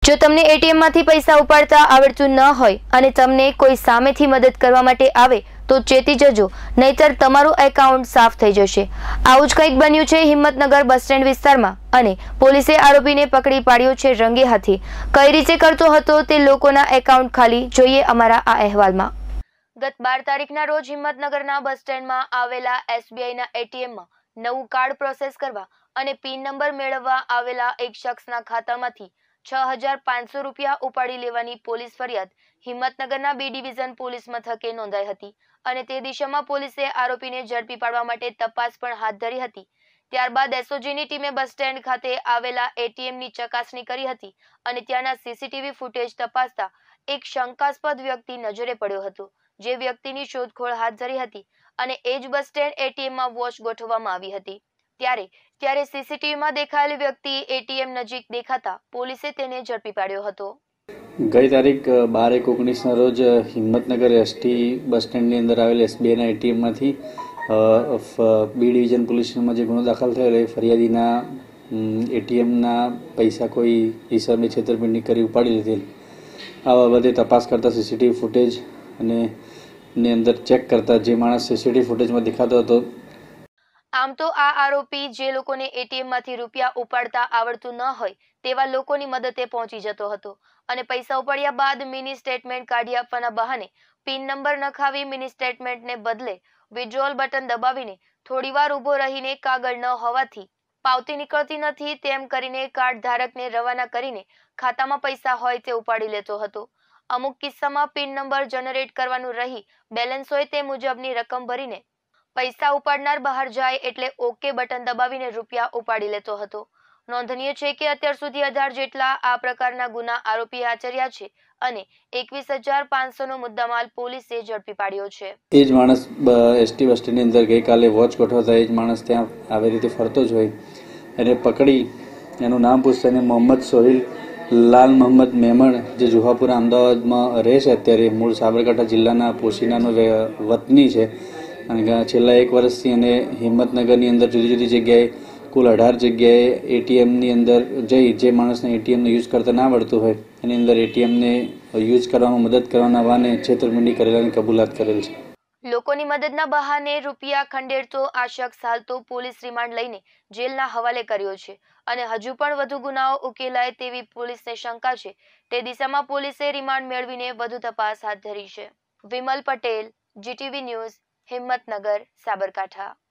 જો તમને એટીએમ માંથી પૈસા ઉપાડતા આવડતું ન હોય અને તમને કોઈ સામેથી મદદ કરવા માટે આવે તો ચેતી જજો, નહીતર તમારું એકાઉન્ટ સાફ થઈ જશે। આવું જ કંઈક બન્યું છે હિંમતનગર બસ સ્ટેન્ડ વિસ્તારમાં અને પોલીસે આરોપીને પકડી પાડ્યો છે રંગે હાથે। કઈ રીતે કરતો હતો તે લોકોના એકાઉન્ટ ખાલી, જોઈએ અમારા આ અહેવાલમાં। ગત 12 તારીખના રોજ હિંમતનગરના બસ સ્ટેન્ડમાં આવેલા એસબીઆઈના એટીએમમાં નવું કાર્ડ પ્રોસેસ કરવા અને પિન નંબર મેળવવા આવેલા એક શખ્સના ખાતામાંથી 6500 રૂપિયા ઉપાડી લેવાની પોલીસ ફરિયાદ હિંમતનગરના બી ડિવિઝન પોલીસ મથકે નોંધાઈ હતી અને તે દિશામાં પોલીસે આરોપીને ઝડપી પાડવા માટે તપાસ પણ હાથ ધરી હતી। ત્યારબાદ એસઓજીની ટીમે બસ સ્ટેન્ડ ખાતે આવેલા એટીએમની ચકાસણી કરી હતી અને ત્યાંના સીસીટીવી ફૂટેજ તપાસતા એક શંકાસ્પદ વ્યક્તિ નજરે પડ્યો હતો, જે વ્યક્તિની શોધખોળ હાથ ધરી હતી અને એ જ બસ સ્ટેન્ડ એટીએમમાં વોચ ગોઠવવામાં આવી હતી। ત્યારે સીસીટીવીમાં દેખાયેલ વ્યક્તિ એટીએમ નજીક દેખાતા પોલીસે તેને ઝડપી પાડ્યો હતો। ગઈ તારીખ 12/1/19ના રોજ હિંમતનગર એસટી બસ સ્ટેન્ડની અંદર આવેલ એસબીઆઈના એટીએમમાંથી બી ડિવિઝન પોલીસ સ્ટેશનમાં જે ગુનો દાખલ થયેલો એ ફરિયાદીના એટીએમના પૈસા કોઈ હિસાબે છેતરપિંડી કરી ઉપાડી લીધેલ। આ બાબતે તપાસ કરતા સીસીટીવી ફૂટેજ અને ની અંદર ચેક કરતા જે માણસ સીસીટીવી ફૂટેજમાં દેખાતો હતો। આમ તો આ આરોપી જે લોકોને એટીએમમાંથી રૂપિયા ઉપાડતા આવડતું ન હોય તેવા લોકોની મદદે પહોંચી જતો હતો અને પૈસા ઉપાડ્યા બાદ મિની સ્ટેટમેન્ટ કાઢી આપવાના બહાને પિન નંબર નખાવી મિની સ્ટેટમેન્ટને બદલે વિથડ્રોલ બટન દબાવીને થોડીવાર ઊભો રહીને કાગળ ન હોવાથી પાવતી નીકળતી નથી તેમ કરીને કાર્ડ ધારકને રવાના કરીને ખાતામાં પૈસા હોય તે ઉપાડી લેતો હતો। અમુક કિસ્સામાં પિન નંબર જનરેટ કરવાનું રહી બેલેન્સ હોય તે મુજબની રકમ ભરીને પૈસા ઉપાડનાર બહાર જાય એટલે ઓકે બટન દબાવીને રૂપિયા ઉપાડી લેતો હતો। નોંધનીય છે કે અત્યાર સુધી 18 જેટલા આ પ્રકારના ગુના આરોપીએ આચર્યા છે અને 21,500નો મુદ્દામાલ પોલીસે ઝડપી પાડ્યો છે। એ જ માણસ એસટી બસ સ્ટેન્ડની અંદર ગઈકાલે વોચ ગોઠવતા એ જ માણસ ત્યાં આવી રીતે ફરતો જ હોય, એને પકડી એનું નામ પૂછતા એને મોહમ્મદ સોહિલ લાલ મોહમ્મદ મેમણ, જે જુહાપુરા અમદાવાદમાં રહે છે, અત્યારે મૂળ સાબરકાંઠા જિલ્લાના પોશીનાનો વતની છે અને છેલ્લા 1 વર્ષથી એને હિંમતનગરની અંદર જુદી જુદી જગ્યાએ કુલ 18 જગ્યાએ એટીએમની અંદર જઈ જે માણસને એટીએમનો યુઝ કરતા ના આવડતું હોય એની અંદર એટીએમને યુઝ કરવામાં મદદ કરવાના બહાને છેતરપિંડી કરેલાની કબૂલાત કરેલ છે। લોકોની મદદના બહાને રૂપિયા ખંડેરતો આ શખ્સ હાલ તો પોલીસ રિમાન્ડ લઈને જેલના હવાલે કર્યો છે અને હજુ પણ વધુ ગુનાઓ ઉકેલાય તેવી પોલીસને શંકા છે। તે દિશામાં પોલીસે રિમાન્ડ મેળવીને વધુ તપાસ હાથ ધરી છે। Vimal Patel, GTV news, Himmatnagar, Sabarkantha.